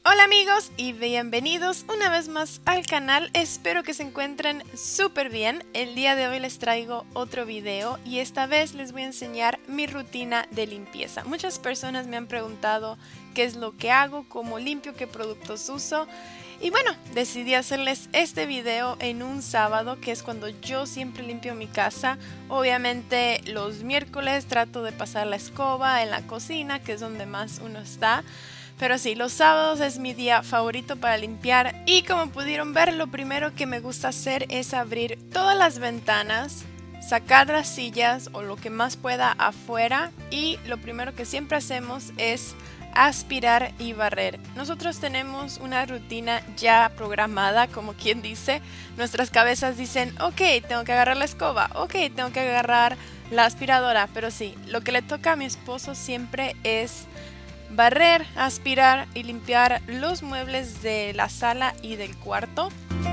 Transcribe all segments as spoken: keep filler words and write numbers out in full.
Hola amigos y bienvenidos una vez más al canal, espero que se encuentren súper bien. El día de hoy les traigo otro video y esta vez les voy a enseñar mi rutina de limpieza. Muchas personas me han preguntado qué es lo que hago, cómo limpio, qué productos uso. Y bueno, decidí hacerles este video en un sábado, que es cuando yo siempre limpio mi casa. Obviamente los miércoles trato de pasar la escoba en la cocina, que es donde más uno está. Pero sí, los sábados es mi día favorito para limpiar y como pudieron ver, lo primero que me gusta hacer es abrir todas las ventanas, sacar las sillas o lo que más pueda afuera y lo primero que siempre hacemos es aspirar y barrer. Nosotros tenemos una rutina ya programada, como quien dice. Nuestras cabezas dicen, ok, tengo que agarrar la escoba, ok, tengo que agarrar la aspiradora. Pero sí, lo que le toca a mi esposo siempre es barrer, aspirar y limpiar los muebles de la sala y del cuarto.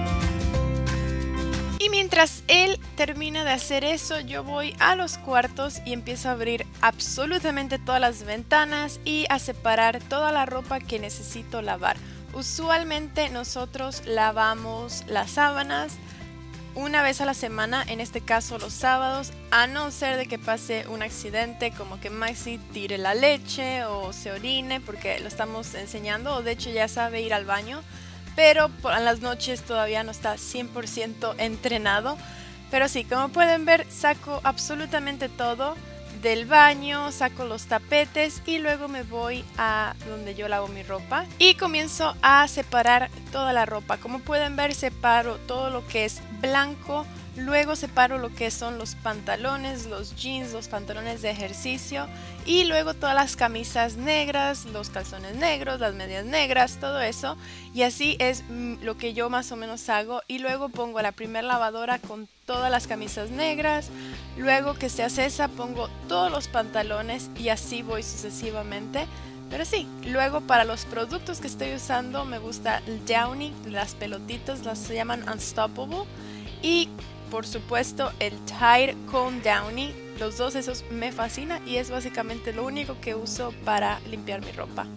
Y mientras él termina de hacer eso, yo voy a los cuartos y empiezo a abrir absolutamente todas las ventanas y a separar toda la ropa que necesito lavar. Usualmente nosotros lavamos las sábanas una vez a la semana, en este caso los sábados, a no ser de que pase un accidente como que Maxi tire la leche o se orine porque lo estamos enseñando, o de hecho ya sabe ir al baño, pero por las noches todavía no está cien por ciento entrenado. Pero sí, como pueden ver, saco absolutamente todo del baño, saco los tapetes y luego me voy a donde yo lavo mi ropa y comienzo a separar toda la ropa. Como pueden ver, separo todo lo que es blanco, luego separo lo que son los pantalones, los jeans, los pantalones de ejercicio y luego todas las camisas negras, los calzones negros, las medias negras, todo eso. Y así es lo que yo más o menos hago y luego pongo la primera lavadora con todas las camisas negras, luego que se hace esa pongo todos los pantalones y así voy sucesivamente. Pero sí, luego para los productos que estoy usando me gusta el Downy, las pelotitas, las se llaman Unstoppable, y por supuesto el Tide con Downy. Los dos esos me fascinan y es básicamente lo único que uso para limpiar mi ropa.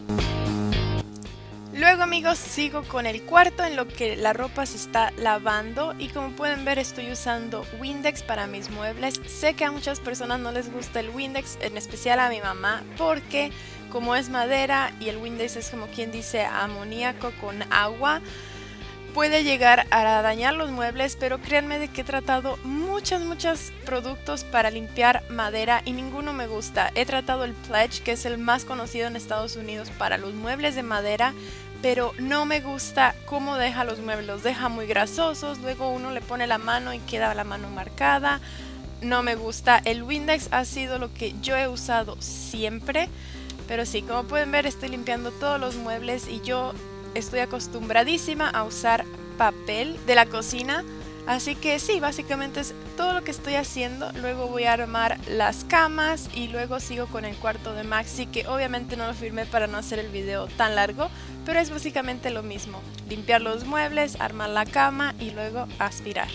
Luego amigos, sigo con el cuarto en lo que la ropa se está lavando y como pueden ver estoy usando Windex para mis muebles. Sé que a muchas personas no les gusta el Windex, en especial a mi mamá, porque como es madera y el Windex es como quien dice amoníaco con agua, puede llegar a dañar los muebles, pero créanme de que he tratado muchos, muchos productos para limpiar madera y ninguno me gusta. He tratado el Pledge, que es el más conocido en Estados Unidos para los muebles de madera, pero no me gusta cómo deja los muebles, los deja muy grasosos, luego uno le pone la mano y queda la mano marcada. No me gusta. El Windex ha sido lo que yo he usado siempre, pero sí, como pueden ver estoy limpiando todos los muebles y yo estoy acostumbradísima a usar papel de la cocina, así que sí, básicamente es todo lo que estoy haciendo. Luego voy a armar las camas y luego sigo con el cuarto de Maxi, que obviamente no lo filmé para no hacer el video tan largo, pero es básicamente lo mismo: limpiar los muebles, armar la cama y luego aspirar.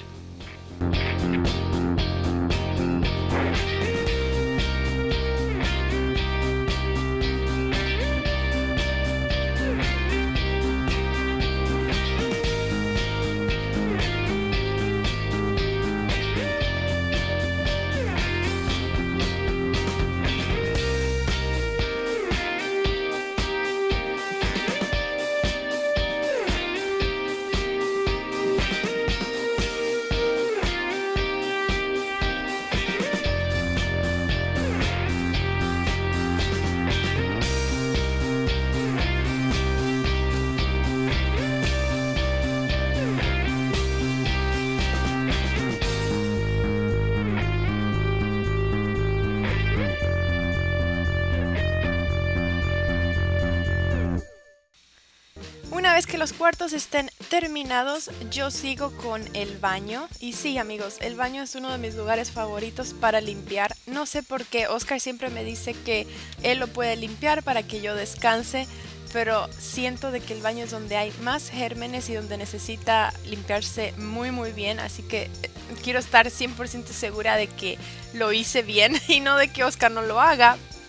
Una vez que los cuartos estén terminados, yo sigo con el baño. Y sí amigos, el baño es uno de mis lugares favoritos para limpiar. No sé por qué, Oscar siempre me dice que él lo puede limpiar para que yo descanse, pero siento de que el baño es donde hay más gérmenes y donde necesita limpiarse muy muy bien. Así que quiero estar cien por ciento segura de que lo hice bien y no de que Oscar no lo haga.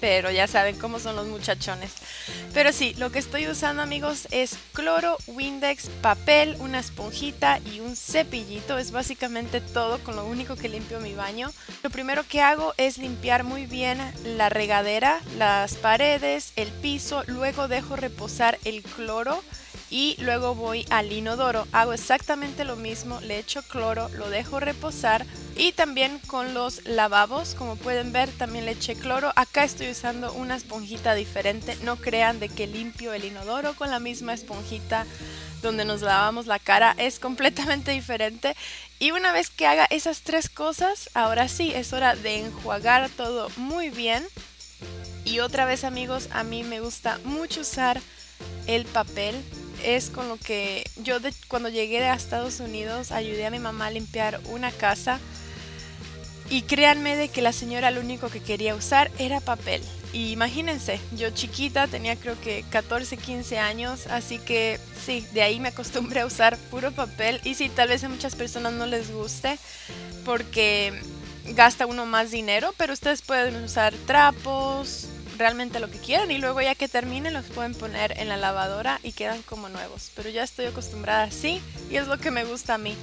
pero ya saben cómo son los muchachones. Pero sí, lo que estoy usando, amigos, es cloro, Windex, papel, una esponjita y un cepillito. Es básicamente todo, con lo único que limpio mi baño. Lo primero que hago es limpiar muy bien la regadera, las paredes, el piso. Luego dejo reposar el cloro y luego voy al inodoro. Hago exactamente lo mismo, le echo cloro, lo dejo reposar. Y también con los lavabos, como pueden ver, también le eché cloro. Acá estoy usando una esponjita diferente. No crean de que limpio el inodoro con la misma esponjita donde nos lavamos la cara. Es completamente diferente. Y una vez que haga esas tres cosas, ahora sí, es hora de enjuagar todo muy bien. Y otra vez, amigos, a mí me gusta mucho usar el papel. Es con lo que yo de, cuando llegué a Estados Unidos ayudé a mi mamá a limpiar una casa y créanme de que la señora lo único que quería usar era papel. Y imagínense, yo chiquita tenía creo que catorce, quince años, así que sí, de ahí me acostumbré a usar puro papel. Y sí, tal vez a muchas personas no les guste porque gasta uno más dinero, pero ustedes pueden usar trapos, realmente lo que quieran, y luego ya que terminen los pueden poner en la lavadora y quedan como nuevos. Pero ya estoy acostumbrada así y es lo que me gusta a mí.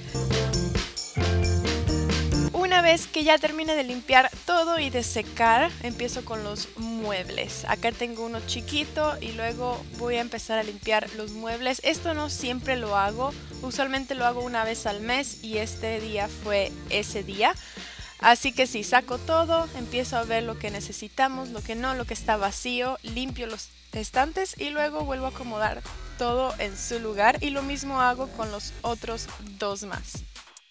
Una vez que ya termine de limpiar todo y de secar, empiezo con los muebles. Acá tengo uno chiquito y luego voy a empezar a limpiar los muebles. Esto no siempre lo hago, usualmente lo hago una vez al mes y este día fue ese día. Así que sí, saco todo, empiezo a ver lo que necesitamos, lo que no, lo que está vacío, limpio los estantes y luego vuelvo a acomodar todo en su lugar. Y lo mismo hago con los otros dos más.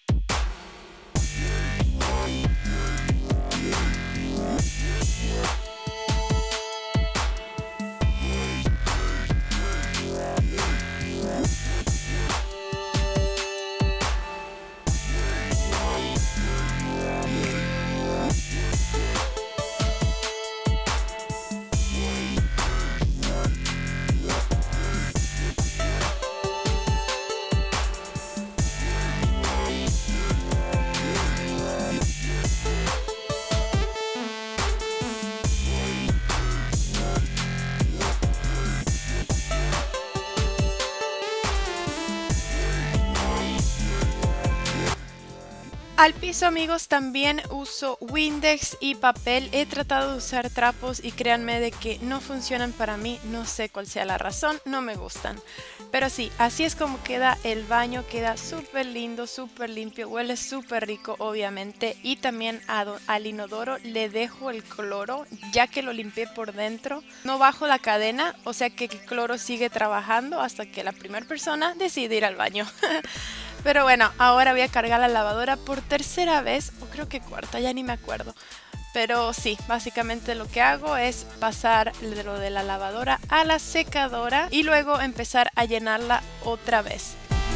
Al piso, amigos, también uso Windex y papel. He tratado de usar trapos y créanme de que no funcionan para mí. No sé cuál sea la razón, no me gustan. Pero sí, así es como queda el baño. Queda súper lindo, súper limpio. Huele súper rico, obviamente. Y también a, al inodoro le dejo el cloro, ya que lo limpié por dentro. No bajo la cadena, o sea que el cloro sigue trabajando hasta que la primera persona decide ir al baño. Pero bueno, ahora voy a cargar la lavadora por tercera vez, o creo que cuarta, ya ni me acuerdo. Pero sí, básicamente lo que hago es pasar lo de la lavadora a la secadora y luego empezar a llenarla otra vez.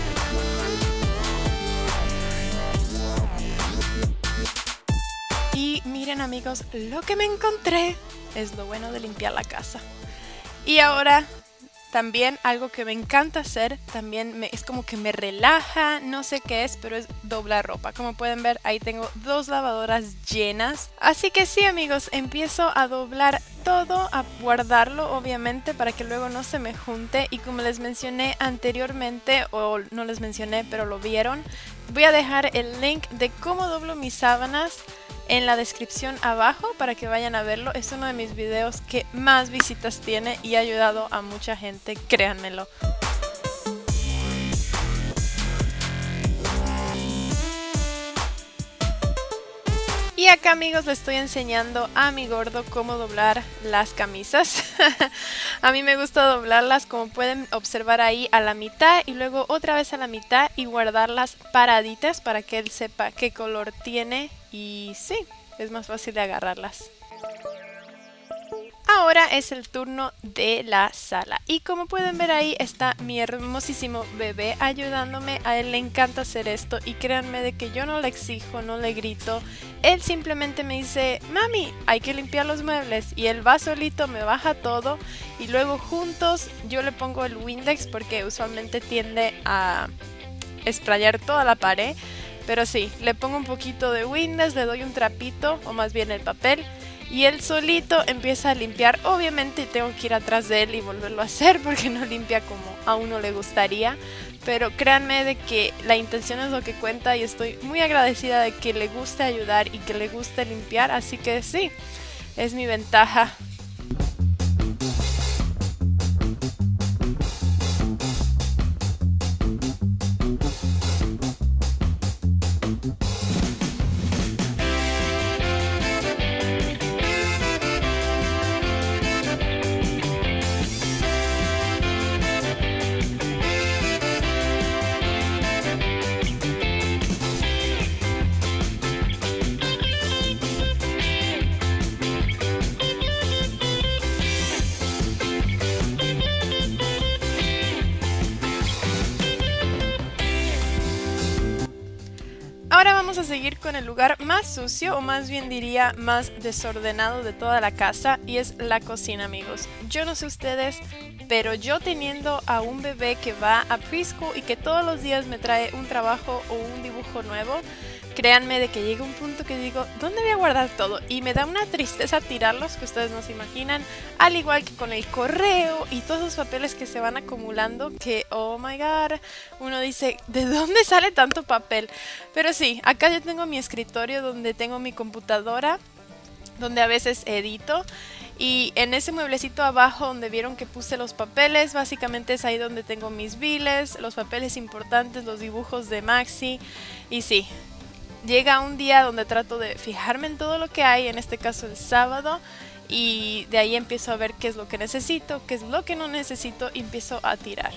Y miren, amigos, lo que me encontré es lo bueno de limpiar la casa. Y ahora también algo que me encanta hacer, también me, es como que me relaja, no sé qué es, pero es doblar ropa. Como pueden ver, ahí tengo dos lavadoras llenas. Así que sí, amigos, empiezo a doblar todo, a guardarlo obviamente para que luego no se me junte. Y como les mencioné anteriormente, o no les mencioné pero lo vieron, voy a dejar el link de cómo doblo mis sábanas en la descripción abajo para que vayan a verlo. Es uno de mis videos que más visitas tiene y ha ayudado a mucha gente, créanmelo. Y acá, amigos, le estoy enseñando a mi gordo cómo doblar las camisas. A mí me gusta doblarlas, como pueden observar ahí, a la mitad y luego otra vez a la mitad y guardarlas paraditas para que él sepa qué color tiene. Y sí, es más fácil de agarrarlas. Ahora es el turno de la sala y como pueden ver ahí está mi hermosísimo bebé ayudándome. A él le encanta hacer esto y créanme de que yo no le exijo, no le grito. Él simplemente me dice: mami, hay que limpiar los muebles, y él va solito, me baja todo y luego juntos yo le pongo el Windex porque usualmente tiende a sprayar toda la pared. Pero sí, le pongo un poquito de Windex, le doy un trapito o más bien el papel. y él solito empieza a limpiar. Obviamente tengo que ir atrás de él y volverlo a hacer porque no limpia como a uno le gustaría, pero créanme de que la intención es lo que cuenta y estoy muy agradecida de que le guste ayudar y que le guste limpiar, así que sí, es mi ventaja. Ahora vamos a seguir con el lugar más sucio, o más bien diría más desordenado de toda la casa, y es la cocina, amigos. Yo no sé ustedes, pero yo teniendo a un bebé que va a preschool y que todos los días me trae un trabajo o un dibujo nuevo, créanme de que llega un punto que digo, ¿dónde voy a guardar todo? Y me da una tristeza tirarlos que ustedes no se imaginan, al igual que con el correo y todos los papeles que se van acumulando, que oh my god, uno dice, ¿de dónde sale tanto papel? Pero sí, acá yo tengo mi escritorio donde tengo mi computadora, donde a veces edito, y en ese mueblecito abajo donde vieron que puse los papeles, básicamente es ahí donde tengo mis biles, los papeles importantes, los dibujos de Maxi, y sí, llega un día donde trato de fijarme en todo lo que hay, en este caso el sábado, y de ahí empiezo a ver qué es lo que necesito, qué es lo que no necesito, y empiezo a tirar.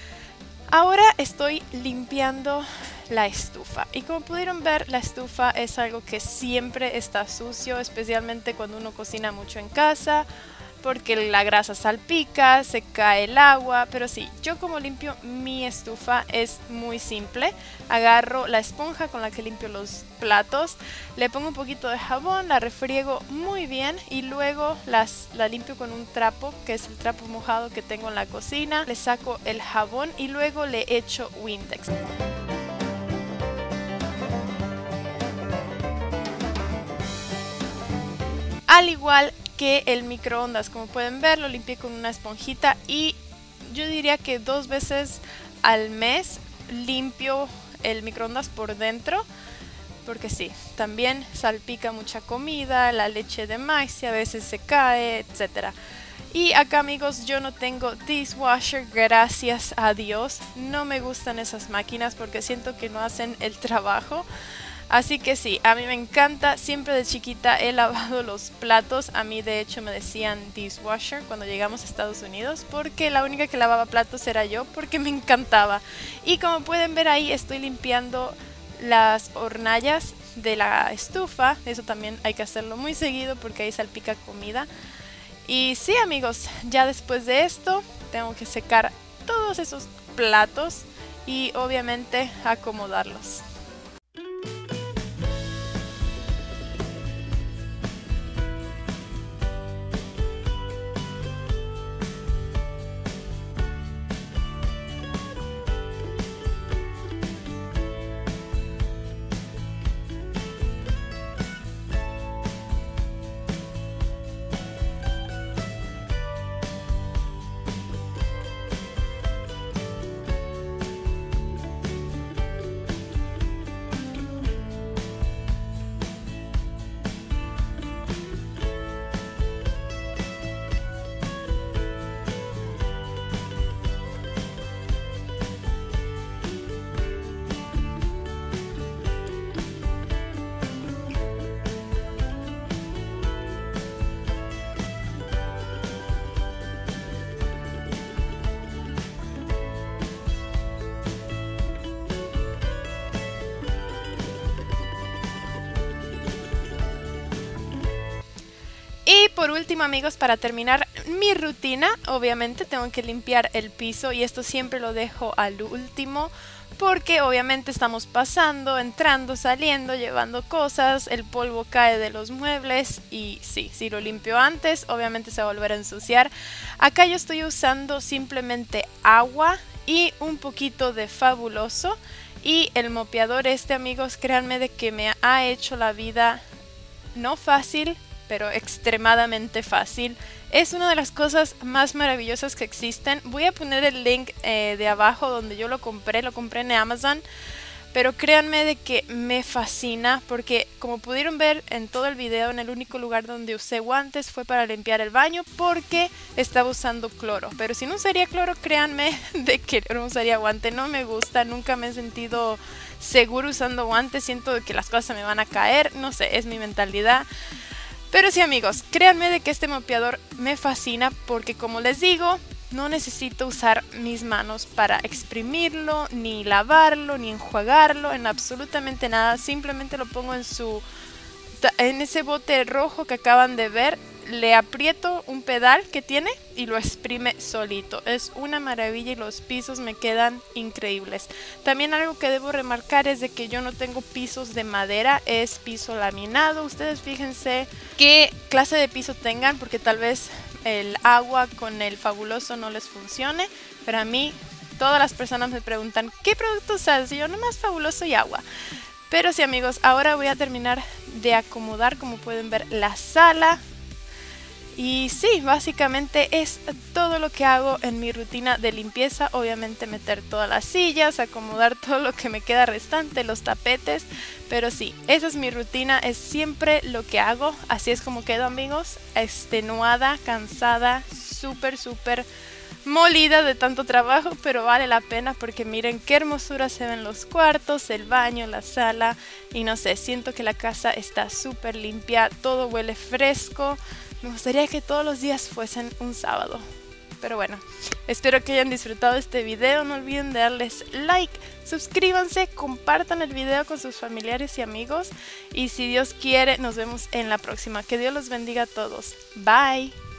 Ahora estoy limpiando la estufa, y como pudieron ver, la estufa es algo que siempre está sucio, especialmente cuando uno cocina mucho en casa, porque la grasa salpica, se cae el agua. Pero sí, yo como limpio mi estufa es muy simple. Agarro la esponja con la que limpio los platos, le pongo un poquito de jabón, la refriego muy bien y luego las, la limpio con un trapo, que es el trapo mojado que tengo en la cocina. Le saco el jabón y luego le echo Windex. Al igual que el microondas, como pueden ver, lo limpié con una esponjita y yo diría que dos veces al mes limpio el microondas por dentro, porque sí, también salpica mucha comida, la leche de Maxi a veces se cae, etcétera. Y acá, amigos, yo no tengo dishwasher, gracias a Dios. No me gustan esas máquinas porque siento que no hacen el trabajo. Así que sí, a mí me encanta, siempre de chiquita he lavado los platos. A mí de hecho me decían dishwasher cuando llegamos a Estados Unidos, porque la única que lavaba platos era yo, porque me encantaba. Y como pueden ver ahí, estoy limpiando las hornallas de la estufa. Eso también hay que hacerlo muy seguido porque ahí salpica comida. Y sí, amigos, ya después de esto tengo que secar todos esos platos y obviamente acomodarlos. Y por último, amigos, para terminar mi rutina, obviamente tengo que limpiar el piso y esto siempre lo dejo al último porque obviamente estamos pasando, entrando, saliendo, llevando cosas, el polvo cae de los muebles y sí, si lo limpio antes, obviamente se va a volver a ensuciar. Acá yo estoy usando simplemente agua y un poquito de Fabuloso y el mopeador este, amigos, créanme de que me ha hecho la vida no fácil, pero extremadamente fácil. Es una de las cosas más maravillosas que existen. Voy a poner el link eh, de abajo donde yo lo compré, lo compré en Amazon. Pero créanme de que me fascina porque como pudieron ver en todo el video, en el único lugar donde usé guantes fue para limpiar el baño porque estaba usando cloro. Pero si no usaría cloro, créanme de que no usaría guante. No me gusta, nunca me he sentido seguro usando guantes. Siento que las cosas se me van a caer, no sé, es mi mentalidad. Pero sí amigos, créanme de que este mopeador me fascina porque como les digo, no necesito usar mis manos para exprimirlo, ni lavarlo, ni enjuagarlo, en absolutamente nada. Simplemente lo pongo en su, en ese bote rojo que acaban de ver. Le aprieto un pedal que tiene y lo exprime solito. Es una maravilla y los pisos me quedan increíbles. También algo que debo remarcar es de que yo no tengo pisos de madera, es piso laminado. Ustedes fíjense qué clase de piso tengan porque tal vez el agua con el Fabuloso no les funcione, pero a mí todas las personas me preguntan ¿qué producto usas? Y yo nomás Fabuloso y agua. Pero sí amigos, ahora voy a terminar de acomodar, como pueden ver, la sala. Y sí, básicamente es todo lo que hago en mi rutina de limpieza. Obviamente meter todas las sillas, acomodar todo lo que me queda restante, los tapetes. Pero sí, esa es mi rutina, es siempre lo que hago. Así es como quedo amigos, extenuada, cansada, súper súper molida de tanto trabajo. Pero vale la pena porque miren qué hermosura se ven los cuartos, el baño, la sala. Y no sé, siento que la casa está súper limpia, todo huele fresco. Me gustaría que todos los días fuesen un sábado. Pero bueno, espero que hayan disfrutado este video. No olviden de darles like, suscríbanse, compartan el video con sus familiares y amigos. Y si Dios quiere, nos vemos en la próxima. Que Dios los bendiga a todos. Bye.